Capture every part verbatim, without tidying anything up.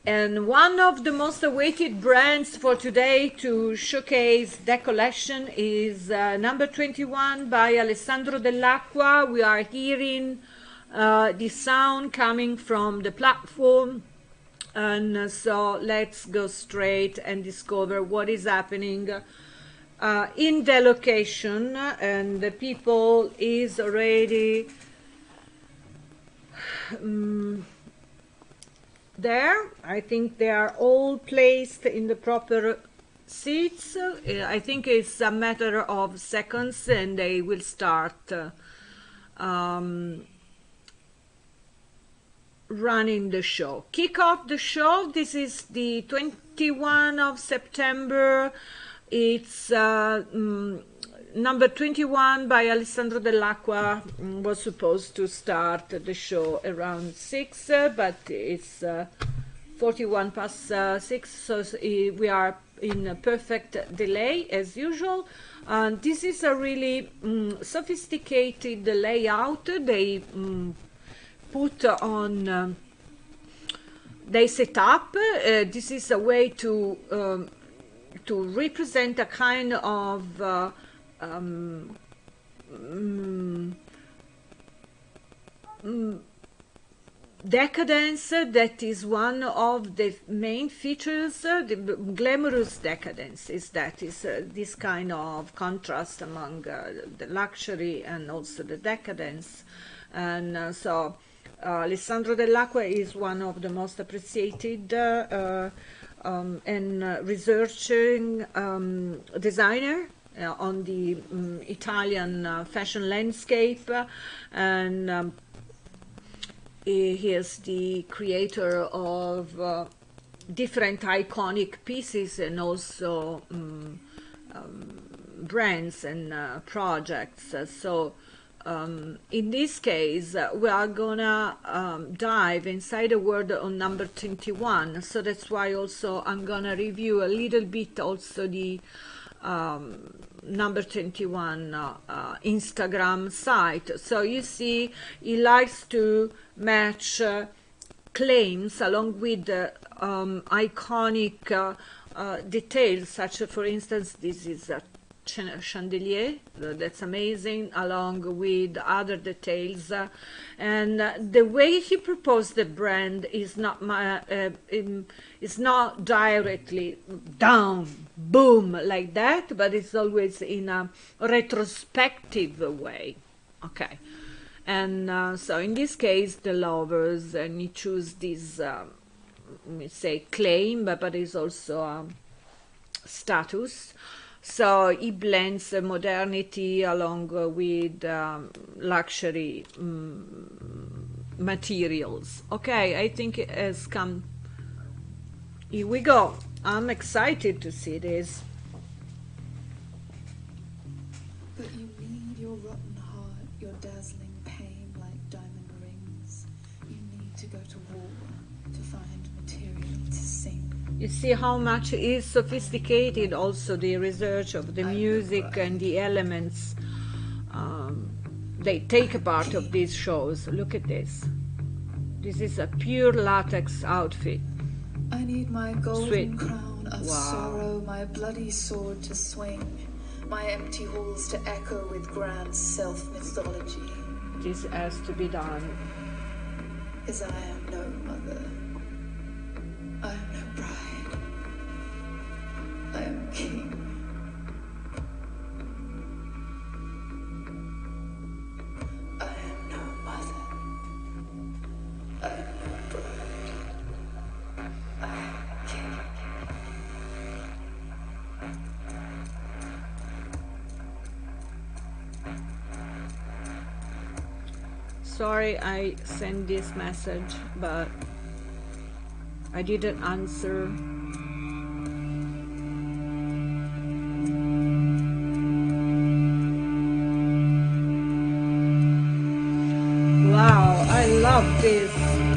And one of the most awaited brands for today to showcase that collection is uh, number twenty-one by Alessandro Dell'Acqua. We are hearing uh, the sound coming from the platform. And uh, so let's go straight and discover what is happening uh, in the location. And the people is already um, there. I think they are all placed in the proper seats. I think it's a matter of seconds and they will start uh, um, running the show. Kick off the show. This is the twenty-first of September. It's uh, um, number twenty-one by Alessandro Dell'Acqua. Was supposed to start the show around six, uh, but it's uh, forty-one past uh, six, so we are in a perfect delay as usual. And this is a really um, sophisticated layout. They um, put on, uh, they set up. Uh, this is a way to um, to represent a kind of uh, um, mm, mm, decadence that is one of the main features. Uh, the glamorous decadence is that is uh, this kind of contrast among uh, the luxury and also the decadence. And uh, so uh, Alessandro Dell'Acqua is one of the most appreciated uh, uh, um, and uh, researching um, designer uh, on the um, Italian uh, fashion landscape, uh, and um, he is the creator of uh, different iconic pieces and also um, um, brands and uh, projects. Uh, so um, in this case, uh, we are gonna um, dive inside the world on number twenty-one. So that's why also I'm gonna review a little bit also the um, number twenty-one uh, uh, Instagram site. So you see, he likes to match uh, claims along with uh, um, iconic uh, uh, details, such as, for instance, this is a chandelier, uh, that's amazing, along with other details. Uh, and uh, the way he proposed the brand is not my, uh, in, is not directly down, boom, like that, but it's always in a retrospective way. Okay. And uh, so in this case, the lovers, and he choose this, um, let me say, claim, but, but it's also um, status. So he blends uh, modernity along uh, with um, luxury um, materials. Okay, I think it has come. Here we go. I'm excited to see this. But you need your rotten heart, your dazzling pain like diamond rings. You need to go to war to find material to sing. You see how much is sophisticated also the research of the music and the elements um, they take a part of these shows. Look at this. This is a pure latex outfit. I need my golden Sweet. crown of Wow. sorrow, my bloody sword to swing, my empty halls to echo with grand self-mythology. This has to be done. As I am no mother, I am no bride, I am king. I am no mother, I am no bride, I am king. Sorry I sent this message, but I didn't answer. Wow, I love this.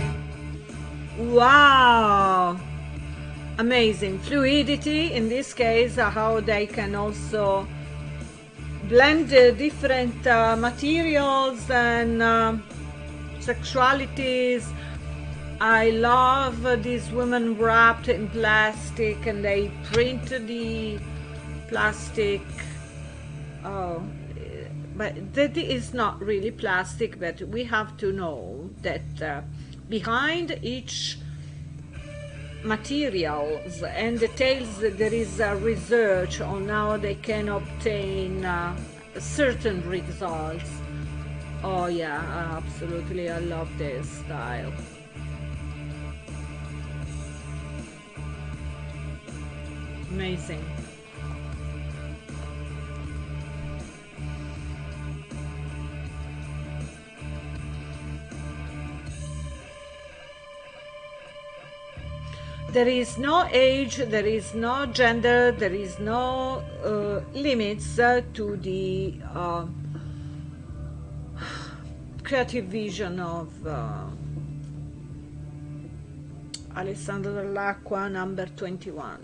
Wow, amazing fluidity in this case, uh, how they can also blend uh, different uh, materials and uh, sexualities I love uh, these women wrapped in plastic and they print the plastic. Oh, eh, but that is not really plastic, but we have to know that uh, behind each materials and details there is a research on how they can obtain uh, certain results. Oh yeah, absolutely, I love this style. Amazing. There is no age, there is no gender, there is no uh, limits uh, to the uh, creative vision of uh, Alessandro Dell'Acqua, number twenty-one.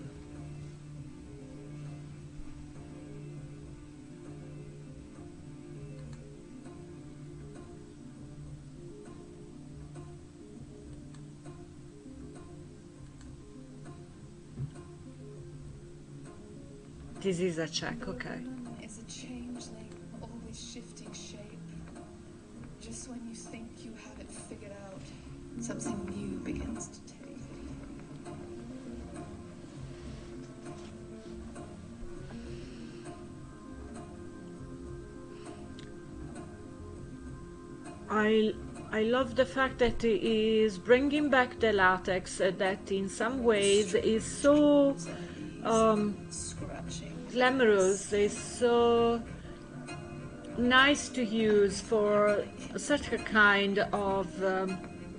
This is a check, okay. Is a changeling, always shifting shape. Just when you think you have it figured out, something new begins to take. I I love the fact that it is bringing back the latex uh, that in some ways is so um, glamorous, is so nice to use for such a kind of um,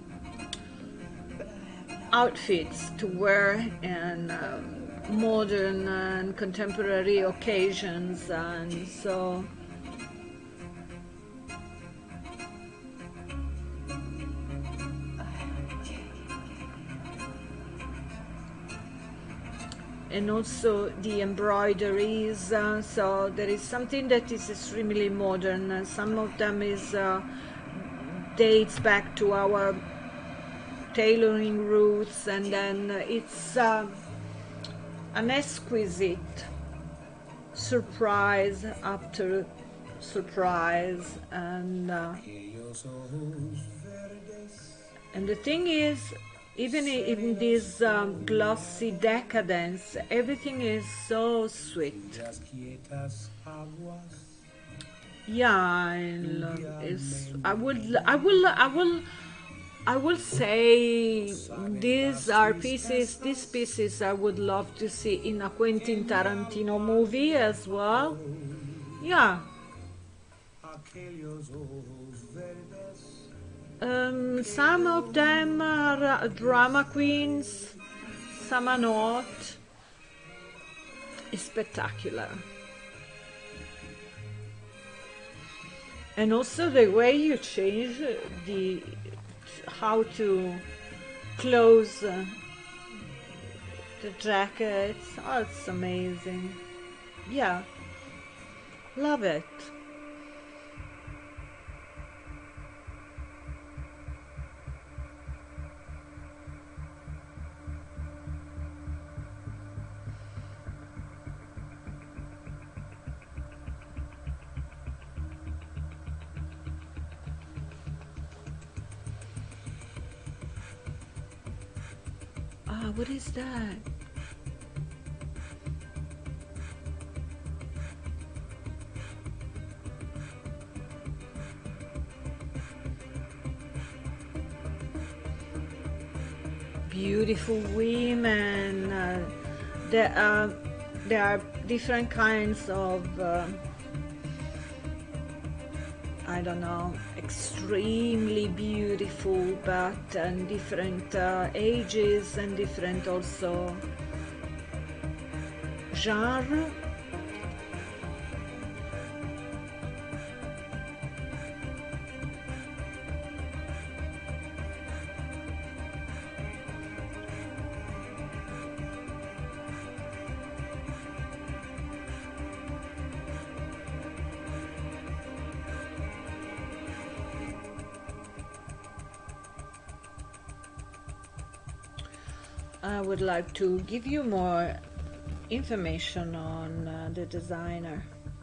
outfits to wear in um, modern and contemporary occasions, and so and also the embroideries, uh, so there is something that is extremely modern. Uh, some of them is uh, dates back to our tailoring roots, and then it's uh, an exquisite surprise after surprise, and uh, and the thing is, even in this um, glossy decadence, everything is so sweet. Yeah, I love it's, I would, I will, I will, I will say these are pieces. These pieces I would love to see in a Quentin Tarantino movie as well. Yeah. Um, some of them are drama queens, some are not. It's spectacular. And also the way you change the how to close uh, the jackets. Oh, it's amazing. Yeah, love it. Ah, what is that? Beautiful women. Uh, there are there are different kinds of uh, I don't know, extremely beautiful, but and different uh, ages and different also genre. I would like to give you more information on uh, the designer.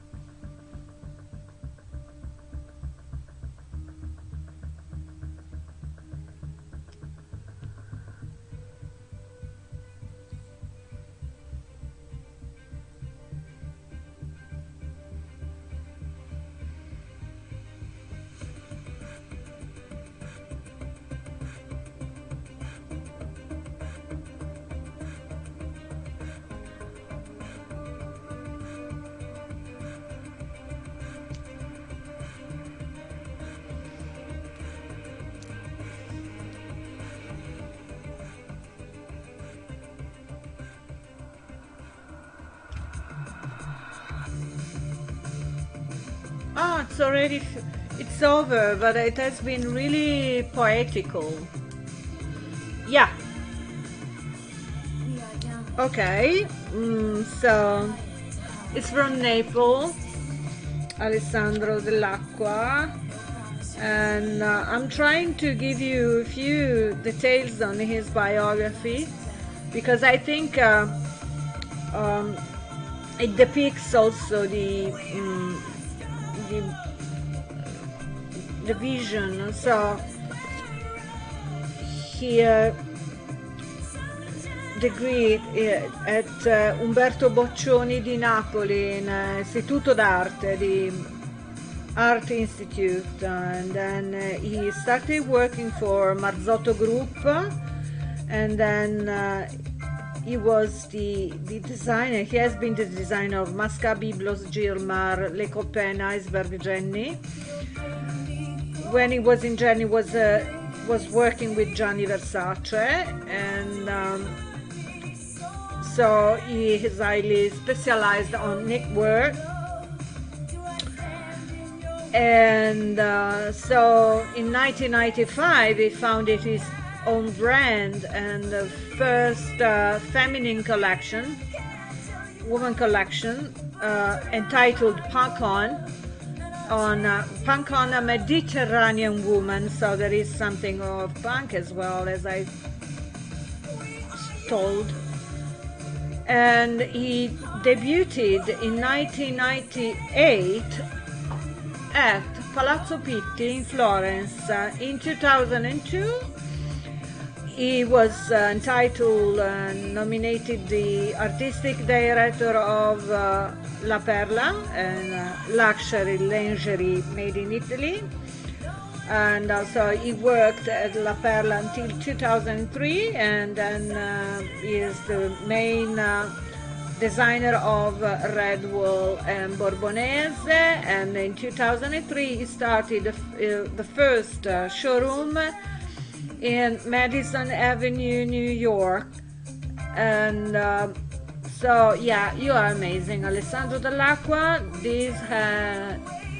Oh, it's already, it's over, but it has been really poetical. Yeah. Okay, mm, so it's from Naples, Alessandro Dell'Acqua, and uh, I'm trying to give you a few details on his biography, because I think uh, um, it depicts also the um, The, the vision. So here degree at uh, Umberto Boccioni di Napoli in uh, Istituto d'Arte, the Art Institute, and then uh, he started working for Marzotto Group, and then uh, he was the, the designer, he has been the designer of Masca, Biblos, Gilmar, Les Copains, Iceberg, Jenny. When he was in Jenny, was uh, was working with Gianni Versace, and um, so he is highly specialized on knitwear. And uh, so in nineteen ninety-five he founded his own brand and the first uh, feminine collection, woman collection, uh, entitled Punk On, on uh, Punk On a Mediterranean Woman. So there is something of punk as well, as I told. And he debuted in nineteen ninety-eight at Palazzo Pitti in Florence. Uh, in two thousand two, he was uh, entitled and uh, nominated the artistic director of uh, La Perla, and uh, luxury lingerie made in Italy. And also he worked at La Perla until two thousand three, and then uh, he is the main uh, designer of uh, Red Wool and Bourbonese. And in two thousand three he started the, uh, the first uh, showroom in Madison Avenue, New York. And uh, so yeah, you are amazing, Alessandro Dell'Acqua. This had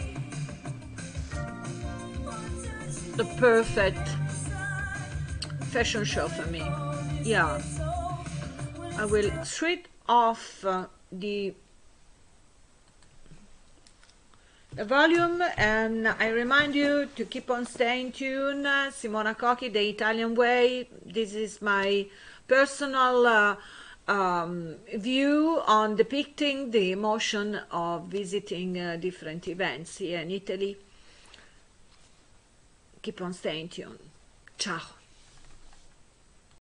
the perfect fashion show for me. Yeah, I will straight off uh, the the volume, and I remind you to keep on staying tuned. uh, Simona Cochi, The Italian Way. This is my personal uh, um, view on depicting the emotion of visiting uh, different events here in Italy. Keep on staying tuned. Ciao.